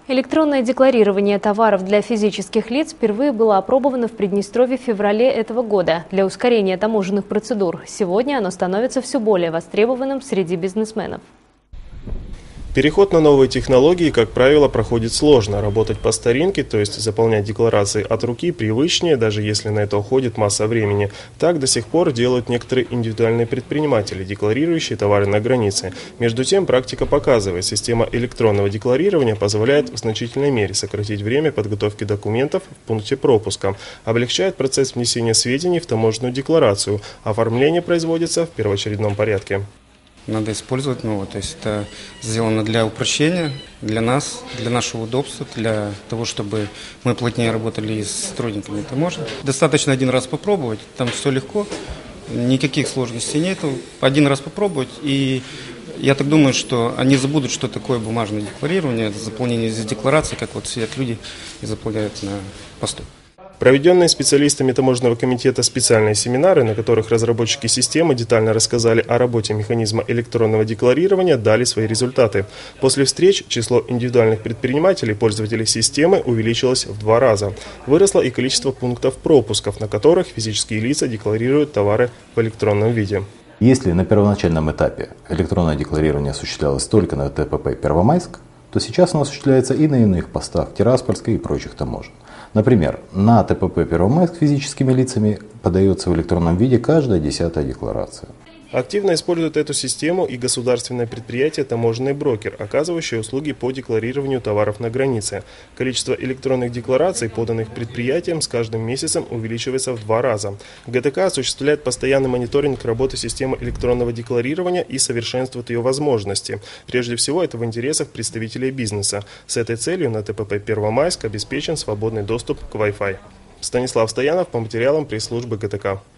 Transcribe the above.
Электронное декларирование товаров для физических лиц впервые было опробовано в Приднестровье в феврале этого года для ускорения таможенных процедур. Сегодня оно становится все более востребованным среди бизнесменов. Переход на новые технологии, как правило, проходит сложно. Работать по старинке, то есть заполнять декларации от руки, привычнее, даже если на это уходит масса времени. Так до сих пор делают некоторые индивидуальные предприниматели, декларирующие товары на границе. Между тем, практика показывает, система электронного декларирования позволяет в значительной мере сократить время подготовки документов в пункте пропуска, облегчает процесс внесения сведений в таможенную декларацию. Оформление производится в первоочередном порядке. Надо использовать новое, то есть это сделано для упрощения, для нас, для нашего удобства, для того, чтобы мы плотнее работали и с сотрудниками таможни. Достаточно один раз попробовать, там все легко, никаких сложностей нету. Один раз попробовать, и я так думаю, что они забудут, что такое бумажное декларирование, это заполнение здесь декларации, как вот сидят люди и заполняют на посту. Проведенные специалистами таможенного комитета специальные семинары, на которых разработчики системы детально рассказали о работе механизма электронного декларирования, дали свои результаты. После встреч число индивидуальных предпринимателей, пользователей системы, увеличилось в 2 раза. Выросло и количество пунктов пропусков, на которых физические лица декларируют товары в электронном виде. Если на первоначальном этапе электронное декларирование осуществлялось только на ТПП Первомайск, то сейчас оно осуществляется и на иных постах Тираспольской и прочих таможен. Например, на ТПП Первомайск физическими лицами подается в электронном виде каждая 10-я декларация. Активно используют эту систему и государственное предприятие «Таможенный брокер», оказывающее услуги по декларированию товаров на границе. Количество электронных деклараций, поданных предприятием, с каждым месяцем увеличивается в 2 раза. ГТК осуществляет постоянный мониторинг работы системы электронного декларирования и совершенствует ее возможности. Прежде всего, это в интересах представителей бизнеса. С этой целью на ТПП Первомайск обеспечен свободный доступ к Wi-Fi. Станислав Стоянов по материалам пресс-службы ГТК.